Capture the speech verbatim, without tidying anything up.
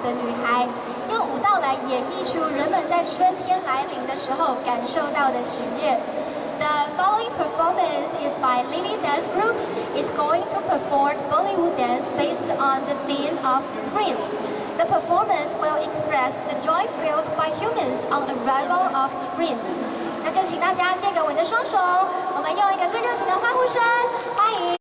的女孩，用舞蹈来演绎出人们在春天来临的时候感受到的喜悦。The following performance is by Lily Dance Group. Is going to perform Bollywood dance based on the theme of spring. The performance will express the joy felt by humans on arrival of spring. 那就请大家借给我的双手，我们用一个最热情的欢呼声欢迎。